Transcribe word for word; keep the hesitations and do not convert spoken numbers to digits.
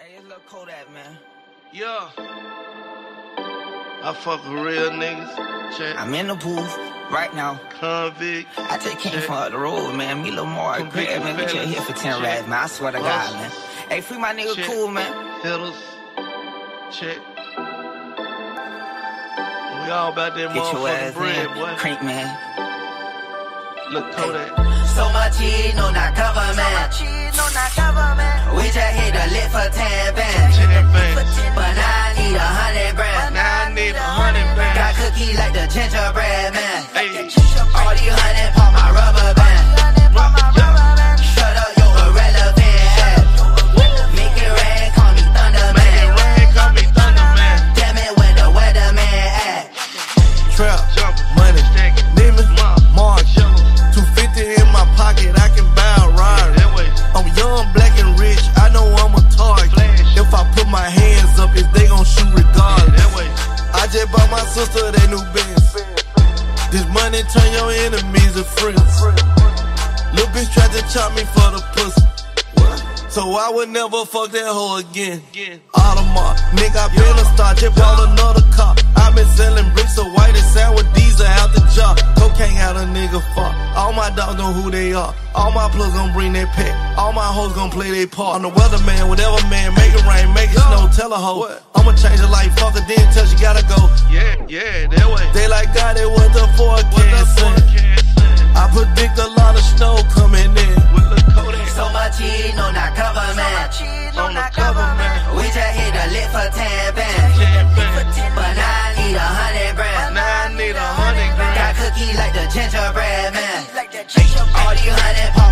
Hey, it's Lil Kodak, man. Yeah. I fuck with real niggas. Check. I'm in the booth right now. Convict. I just came Check. from up the road, man. Me, Lil Mark, Convict man. We just fellas. here for ten Check. rats, man. I swear to God, man. Hey, free my nigga Check. Cool, man. Hitters. Check. We all about that Get your motherfucking ass bread, in. boy. Crank, man. Look, Kodak. So much cheese, no, not government. So much cheese, no, not government. We just hit the lit for ten bands. ten bands. But now I need a hundred brands. Now I need a hundred bands. Got cookies like the gingerbread man. Hey. All these hundred pop my rubber band. Shut up, yo, irrelevant ass. Make it rain, call me Thunder Make it Man. rain, call me Thunder Man. Damn it, where the weatherman at? Trap, Jumping, money, stacking, Neiman, Mark, Mark, Jello. two fifty in my pocket, I can buy a ride. That way. I'm young, black and rich, I know I'm a target. Flash. If I put my hands up, if they gon' shoot regardless. That way. I just bought my sister that new Benz. This money turn your enemies to friends. Lil' bitch tried to chop me for the pussy, so I would never fuck that hoe again. Again. Audemars, nigga, I been a star, just bought another car. I been selling bricks of white and sour diesel out the jar. Cocaine had a nigga fuck. All my dogs know who they are. All my plugs gon' bring their pet. All my hoes gon' play their part. I'm the weatherman, whatever man, make it rain, make it snow, tell a hoe. I'ma change her life, fuck her, then tell she gotta go. Yeah, yeah, that way. They like God, it was the What the forecast. forecast saying? I predict a lot of snow coming in. With Lil Kodak. So much cheese, no, not government. On the government. We just hit the lit for ten bands. ten bands. But now I need a hundred brands. Now I need a hundred Got grand. cookies like the gingerbread man. All these hundred